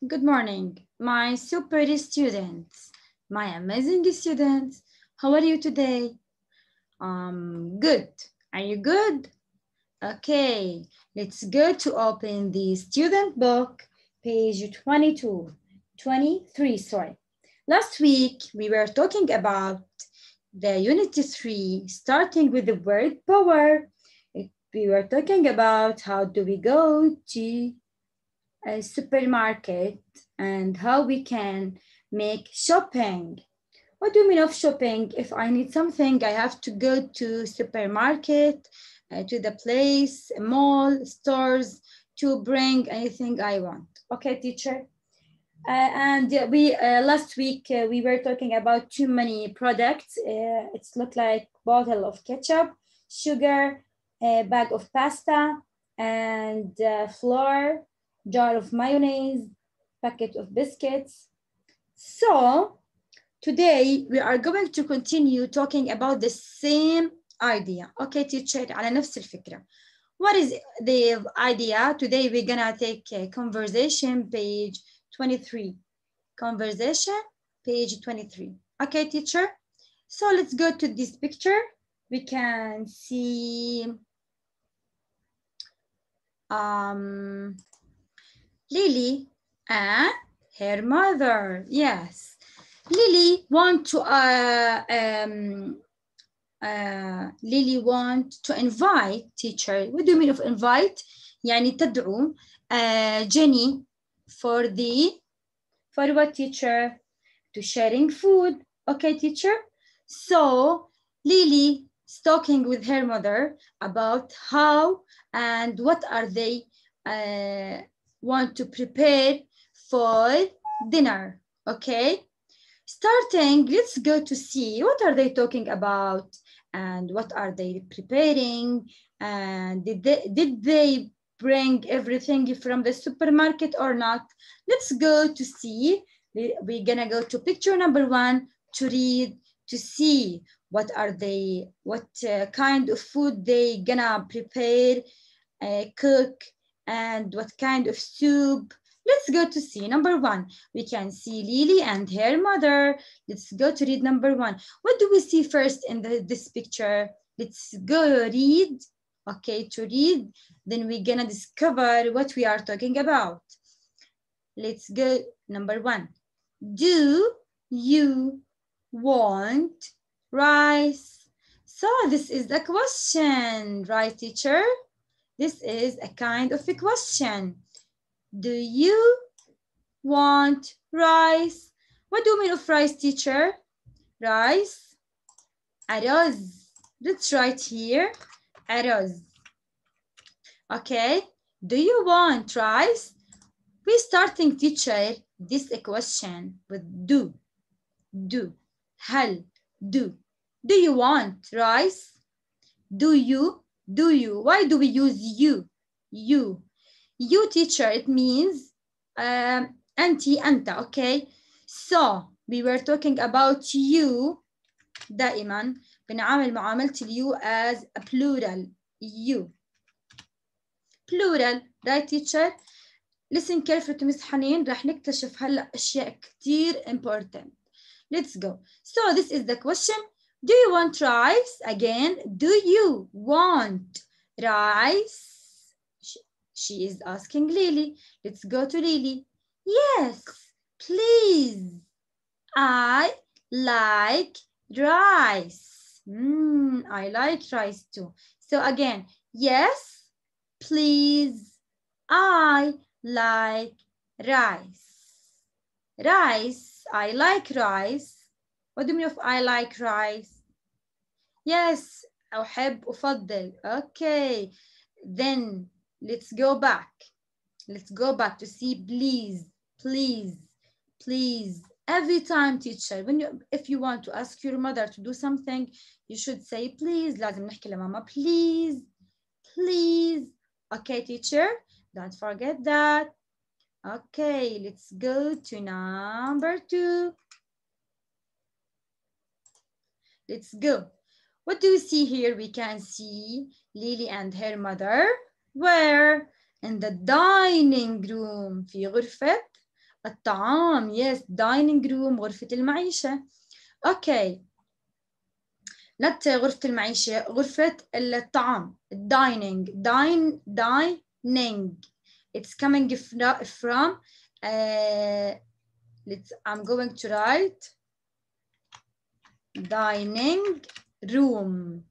Good morning, my super students, my amazing students. How are you today? Good. Are you good? Okay, let's go to open the student book, page 23, sorry. Last week, we were talking about the unit 3, starting with the word power. We were talking about how do we go to a supermarket and how we can make shopping. What do you mean of shopping? If I need something, I have to go to supermarket, to the place, mall, stores to bring anything I want. Okay, teacher. And we last week we were talking about too many products. It's look like bottle of ketchup, sugar, a bag of pasta, and flour, jar of mayonnaise, packet of biscuits. So today we are going to continue talking about the same idea. Okay, teacher, على نفس الفكرة. What is the idea? Today we're gonna take a conversation, page 23. Conversation, page 23. Okay, teacher. So let's go to this picture. We can see Lily and her mother. Yes. Lily want to Lily want to invite teacher. What do you mean of invite? يعني تدعو Jenny for what, teacher? To sharing food. Okay, teacher. So Lily is talking with her mother about how and what are they want to prepare for dinner. Okay. Starting, let's go to see what are they talking about and what are they preparing, and did they bring everything from the supermarket or not. Let's go to see. We're gonna go to picture number 1 to read, to see what are they, what kind of food they gonna prepare, cook, and what kind of soup. Let's go to see number 1. We can see Lily and her mother. Let's go to read number 1. What do we see first in this picture? Let's go read. Okay, to read. Then we're gonna discover what we are talking about. Let's go number 1. Do you want rice? So this is the question, right, teacher? This is a kind of a question. Do you want rice? What do you mean of rice, teacher? Rice, أرز. Let's write here, أرز. Okay, do you want rice? We starting, teacher, this question with do. هل do. Do you want rice? Do you? Why do we use you? You, teacher, it means أنت, okay? So we were talking about you. دائما بنعامل معاملة اليو as a plural. You. Plural, right, teacher? Listen carefully to Miss حنين. راح نكتشف هلا أشياء كتير important. Let's go. So this is the question. Do you want rice? Again, do you want rice? She is asking Lily. Let's go to Lily. Yes, please. I like rice. I like rice too. So again, yes, please. I like rice. Rice, I like rice. What do you mean of I like rice? Yes, أحب أفضل. Okay, then let's go back. Let's go back to see please, please, please. Every time, teacher, if you want to ask your mother to do something, you should say please. لازم نحكي لماما please, please. Okay, teacher, don't forget that. Okay, let's go to number 2. Let's go. What do we see here? We can see Lily and her mother. Where? In the dining room. في غرفة الطعام. yes, dining room غرفة المعيشة. okay, not غرفة المعيشة، غرفة الطعام. dining. It's coming from I'm going to write dining room.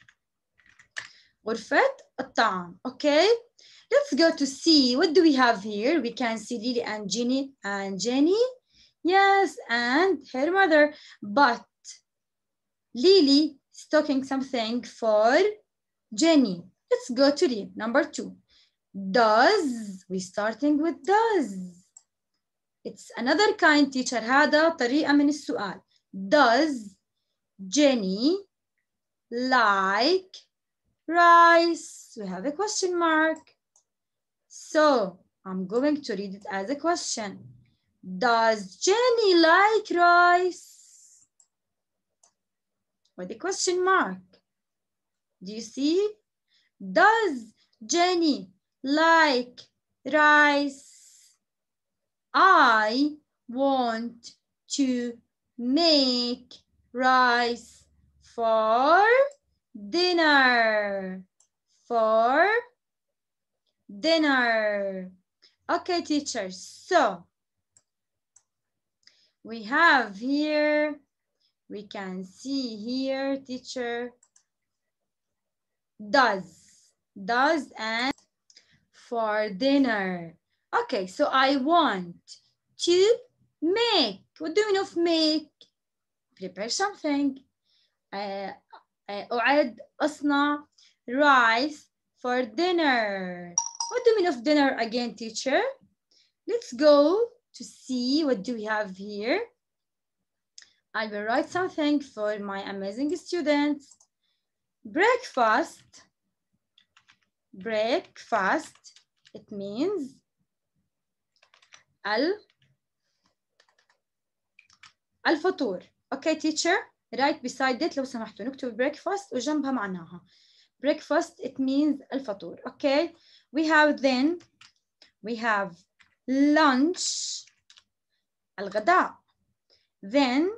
غرفة الطعام. okay, let's go to see what do we have here. We can see Lily and Jenny. Yes, and her mother, but Lily is talking something for Jenny. Let's go to Lily. Number 2. Does. We're starting with does. It's another kind, teacher. هذا طريقة من السؤال. Does Jenny like rice? We have a question mark. So I'm going to read it as a question. Does Jenny like rice? With a question mark. Do you see? Does Jenny like rice? I want to make rice for dinner. For dinner. Okay, teachers. So we have here, we can see here, teacher, does and for dinner. Okay, so I want to make. What do you mean of make? Prepare something. أعد أصنع rice for dinner. What do you mean of dinner again, teacher? Let's go to see what do we have here. I will write something for my amazing students. Breakfast. Breakfast. It means الفطور. Okay, teacher. Right beside it لو سمحتوا نكتب breakfast وجنبها معناها. Breakfast, it means الفطور. Okay. We have lunch. الغداء. Then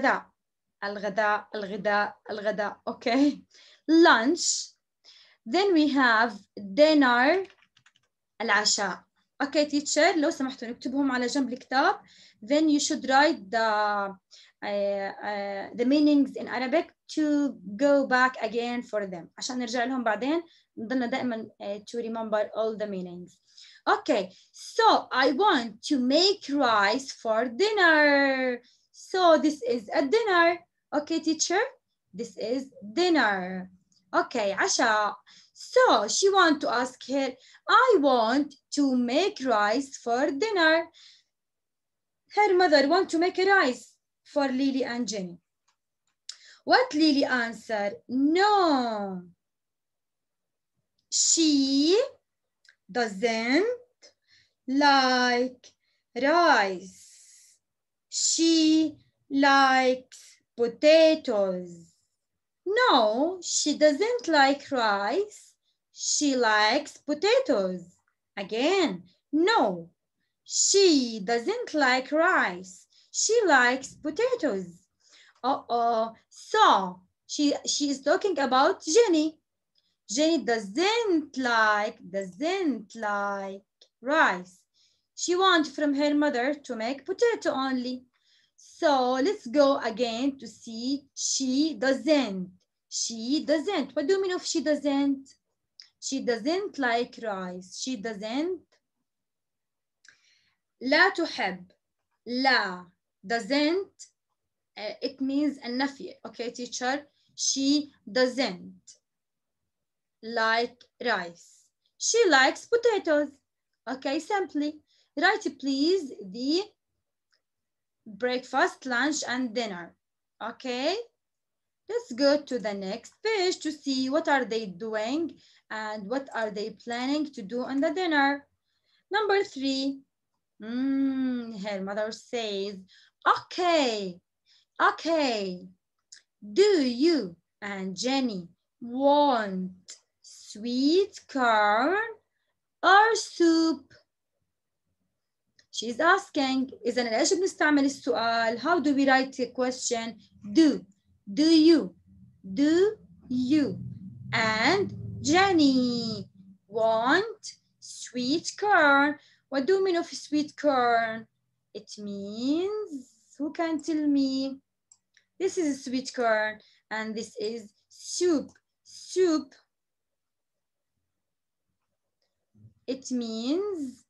الغداء. Okay. Lunch. Then we have dinner. العشاء. Okay, teacher. لو سمحتوا نكتبهم على جنب الكتاب. Then you should write the meanings in Arabic to go back again for them. عشان نرجع لهم بعدين. نضلنا دائما to remember all the meanings. Okay, so I want to make rice for dinner. So this is a dinner. Okay, teacher. This is dinner. Okay, عشاء. So she wants to ask her, I want to make rice for dinner. Her mother wants to make a rice for Lily and Jenny. What Lily answered? No. She doesn't like rice. She likes potatoes. No, she doesn't like rice. She likes potatoes. Again, no, she doesn't like rice. She likes potatoes. So she is talking about Jenny. Jenny doesn't like rice. She wants from her mother to make potato only. So let's go again to see she doesn't. She doesn't. What do you mean of she doesn't? She doesn't like rice. She doesn't. لا تحب. لا. Doesn't. It means النفي. Okay, teacher. She doesn't like rice. She likes potatoes. Okay, simply. Write please the breakfast, lunch, and dinner. Okay. Let's go to the next page to see what are they doing and what are they planning to do on the dinner. Number 3. Her mother says, okay. Do you and Jenny want sweet corn or soup? she's asking. إذا ليش بنستعمل السؤال؟ How do we write a question? Do you, do you. And Jenny want sweet corn. What do you mean of sweet corn? It means, who can tell me? This is sweet corn and this is soup. Soup. It means,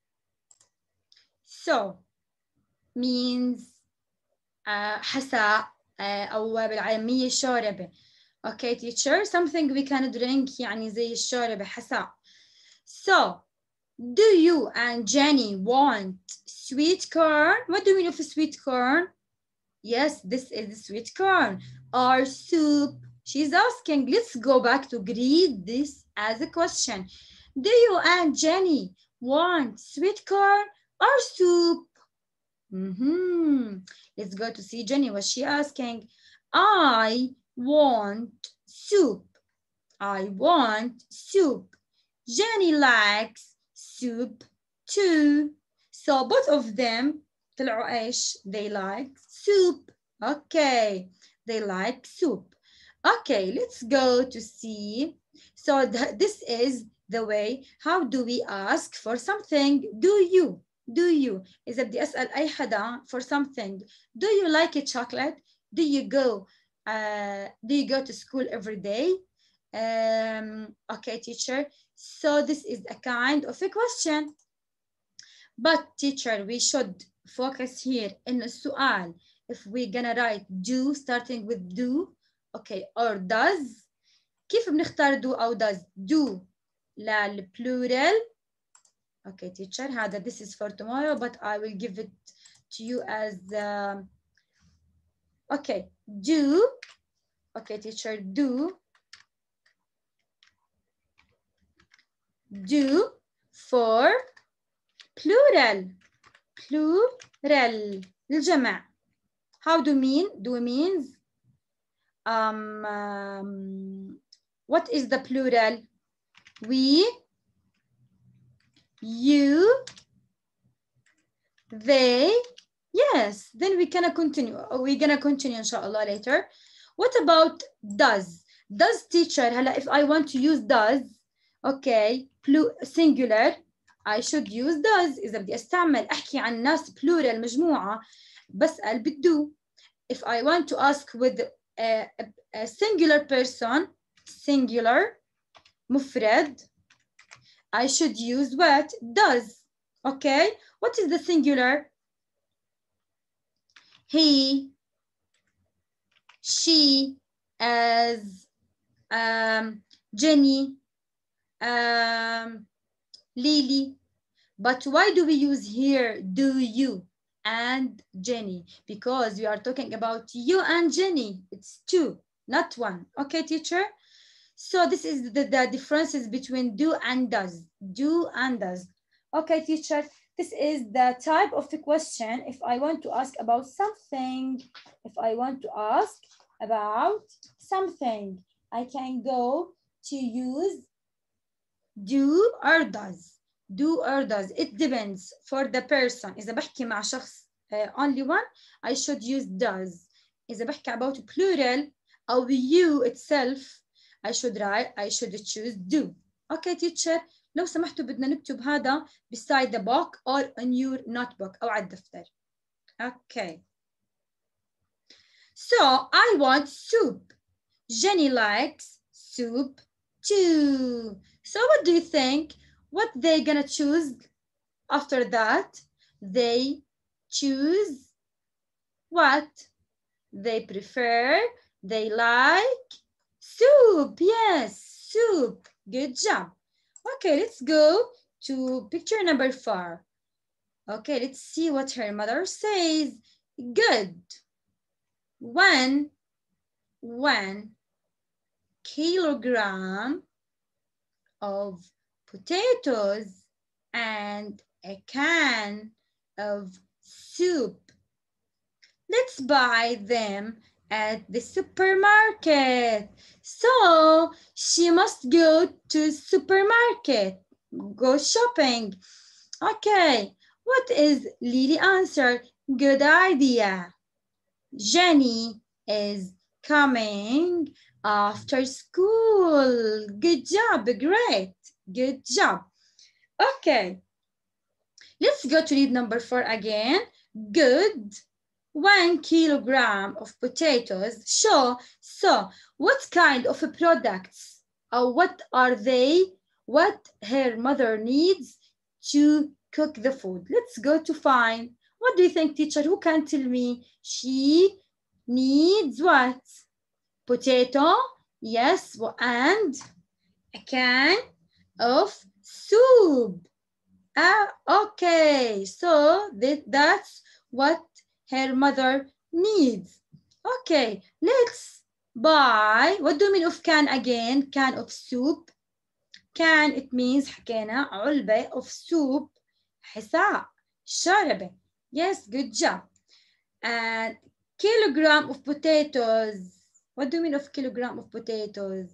so means حساء أو بالعامية شوربة. Okay teacher, something we can drink يعني زي الشوربة حساء. So do you and Jenny want sweet corn? What do you mean of sweet corn? Yes, this is sweet corn or soup. She's asking. Let's go back to read this as a question. Do you and Jenny want sweet corn or soup? Let's go to see Jenny. What's she asking? I want soup. I want soup. Jenny likes soup too. So both of them طلعوا ايش? They like soup. Okay, they like soup. Okay, let's go to see. So this is the way. How do we ask for something? Do you? Do you? إذا بدي أسأل أي حدا for something. Do you like a chocolate? Do you go to school every day? Okay, teacher. So this is a kind of a question. But teacher, we should focus here in السؤال. If we're gonna write do starting with do, okay, or does. كيف بنختار do أو does? Do للplural. Okay, teacher, هذا this is for tomorrow, but I will give it to you as okay, do. Okay, teacher, do for plural. Plural الجمع. How do mean? Do means what is the plural? We, you, they. Yes, then we're gonna continue inshallah later. What about does? Does teacher, هلا if I want to use does, okay, singular, I should use does. إذا بدي أستعمل أحكي عن ناس plural مجموعة بسأل بالدو. If I want to ask with a singular person, singular, مفرد, I should use what? Does. Okay, what is the singular? He, she, as, Jenny, Lily. But why do we use here do you and Jenny? Because we are talking about you and Jenny. It's two, not one. Okay, teacher? So this is the differences between do and does. Do and does. Okay, teacher. This is the type of the question. If I want to ask about something, I can go to use do or does. Do or does. It depends for the person. إذا بحكي مع شخص only one, I should use does. إذا بحكي about plural أو you itself, I should choose do. Okay, teacher. لو سمحتوا بدنا نكتب هذا beside the book or on your notebook أو على الدفتر. Okay. So I want soup. Jenny likes soup too. So what do you think? What they gonna choose after that? They choose what? They prefer, they like soup. Yes, soup. Good job. Okay, let's go to picture number 4. Okay, let's see what her mother says. Good. 1 kilogram of potatoes and a can of soup. Let's buy them at the supermarket. So she must go to supermarket, go shopping. Okay, What is Lily answer? Good idea. Jenny is coming after school. Good job, great. Good job. Okay, let's go to read number 4 again. Good. 1 kilogram of potatoes. So what kind of products or what are they? What her mother needs to cook the food. Let's go to find. What do you think, teacher? Who can tell me? She needs what? Potato, yes, and a can of soup. Okay, so that's what her mother needs. Okay, let's buy. What do you mean of can again? Can of soup. Can, it means حكينا علبة of soup. حساء, شاربة. Yes, good job. And kilogram of potatoes. What do you mean of kilogram of potatoes?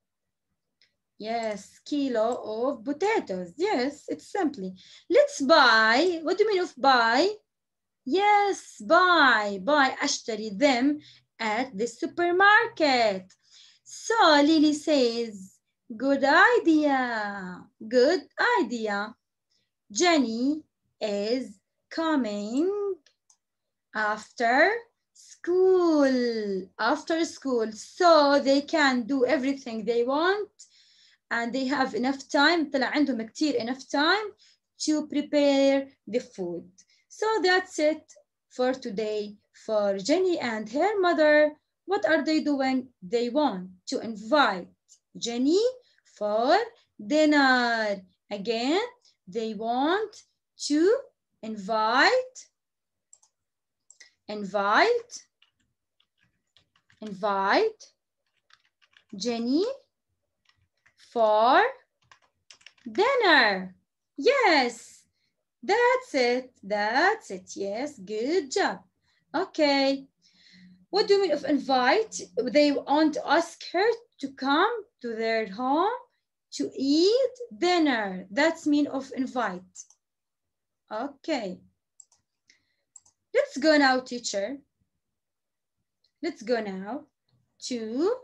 Yes, kilo of potatoes. Yes, it's simply. Let's buy. What do you mean of buy? Yes, buy. أشتري them at the supermarket. So Lily says, good idea. Good idea. Jenny is coming after school. After school. So they can do everything they want and they have enough time. طلع عندهم كتير enough time to prepare the food. So that's it for today. For Jenny and her mother, what are they doing? They want to invite Jenny for dinner. Again, they want to invite Jenny for dinner. Yes, that's it. Yes, good job. Okay. What do you mean of invite? They want to ask her to come to their home to eat dinner. That's mean of invite. Okay. Let's go now, teacher. Let's go now to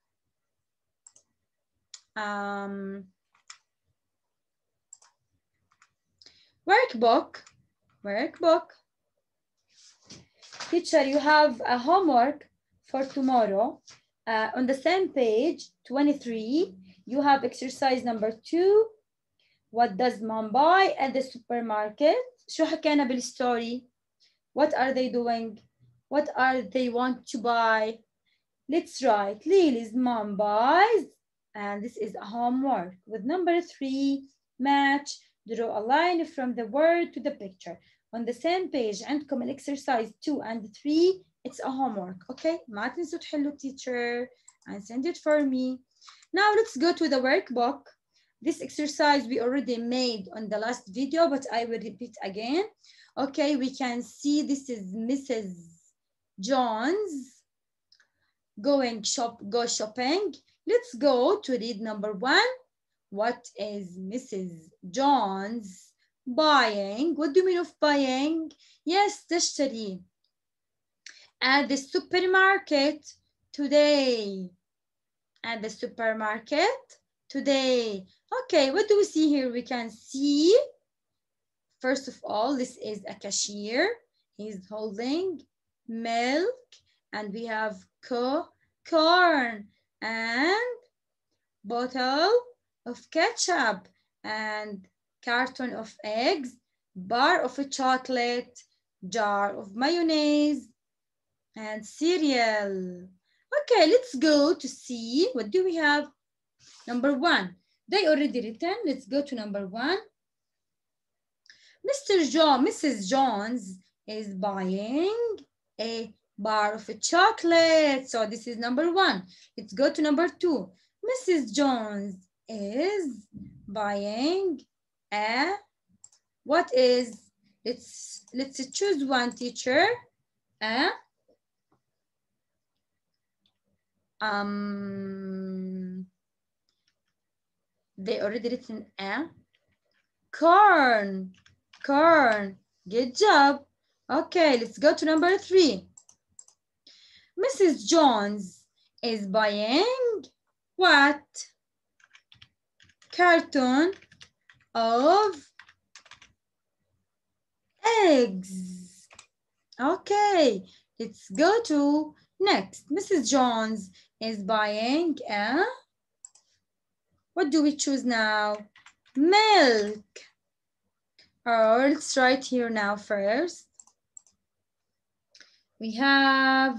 workbook. Teacher, you have a homework for tomorrow. On the same page, 23, you have exercise number 2. What does mom buy at the supermarket? شو حكينا بالstory? What are they doing? What are they want to buy? Let's write. Lily's mom buys, and this is a homework. With number 3, match. Draw a line from the word to the picture. On the same page عندكم exercise 2 and 3. It's a homework, okay? ما تنسوا تحلوا teacher and send it for me. Now let's go to the workbook. This exercise we already made on the last video, but I will repeat again. Okay, we can see this is Mrs. Jones go shopping. Let's go to read number 1. What is Mrs. Jones buying? What do you mean of buying? Yes, تشتري. At the supermarket today. At the supermarket today. Okay, what do we see here? We can see, first of all, this is a cashier. He's holding milk, and we have corn and bottle of ketchup and carton of eggs, bar of chocolate, jar of mayonnaise, and cereal. Okay, let's go to see what do we have. Number 1, they already written. Let's go to number 1. Mrs. Jones is buying a bar of chocolate. So this is number 1. Let's go to number 2. Mrs. Jones is buying a, what is, let's choose one, teacher. They already written a corn. corn. Good job. Okay, let's go to number 3. Mrs. Jones is buying what? Carton of eggs. Okay, let's go to next. Mrs. Jones is buying a, what do we choose now? Milk. Or let's write here now first. We have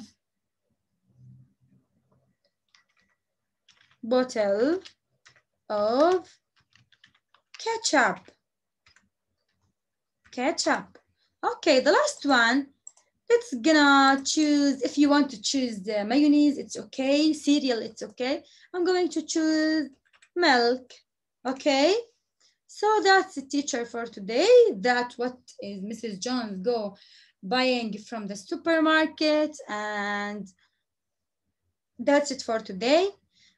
bottle of ketchup. Ketchup. Okay, the last one. Let's gonna choose, if you want to choose the mayonnaise, it's okay. Cereal, it's okay. I'm going to choose milk. Okay. So that's the teacher for today. That's what is Mrs. Jones go buying from the supermarket, and that's it for today.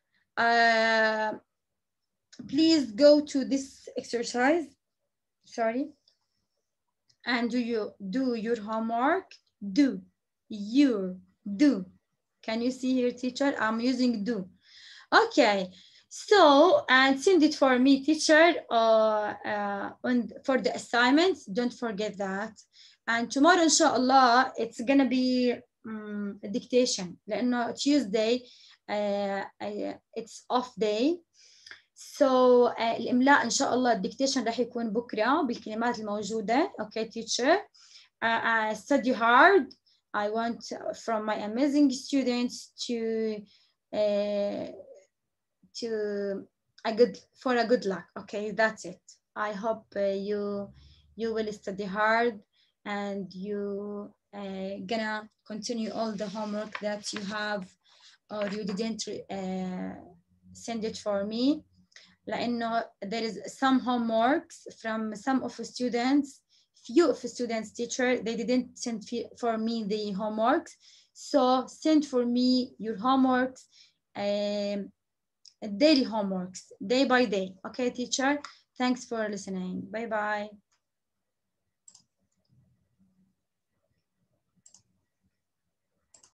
Please go to this exercise. Sorry. And do your homework. Do. Can you see here, teacher? I'm using do. Okay. So, and send it for me, teacher, for the assignments. Don't forget that. And tomorrow, inshallah, it's gonna be a dictation. لأنه Tuesday, it's off day. So الإملاء إن شاء الله الديكتيشن راح يكون بكرة بالكلمات الموجودة. Okay, teacher. Study hard. I want from my amazing students to a good luck. Okay, that's it. I hope you will study hard and you gonna continue all the homework that you have or you didn't send it for me. لأنه there is some homeworks from some of the students, few of the students, teacher, they didn't send for me the homeworks. So send for me your homeworks, daily homeworks, day by day. Okay, teacher? Thanks for listening. Bye-bye.